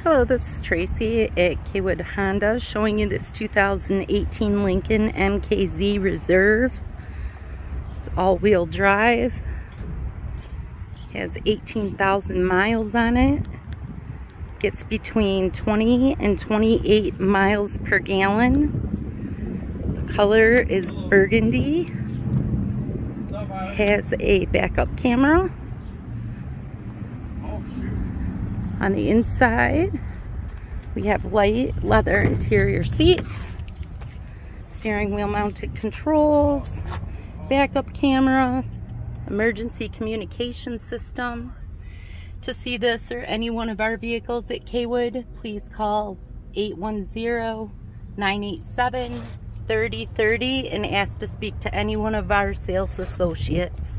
Hello, this is Tracy at Kaywood Honda showing you this 2018 Lincoln MKZ Reserve. It's all-wheel drive. Has 18,000 miles on it. Gets between 20 and 28 miles per gallon. The color is burgundy. Has a backup camera. On the inside, we have light leather interior seats, steering wheel mounted controls, backup camera, emergency communication system. To see this or any one of our vehicles at Kaywood, please call 810-987-3030 and ask to speak to any one of our sales associates.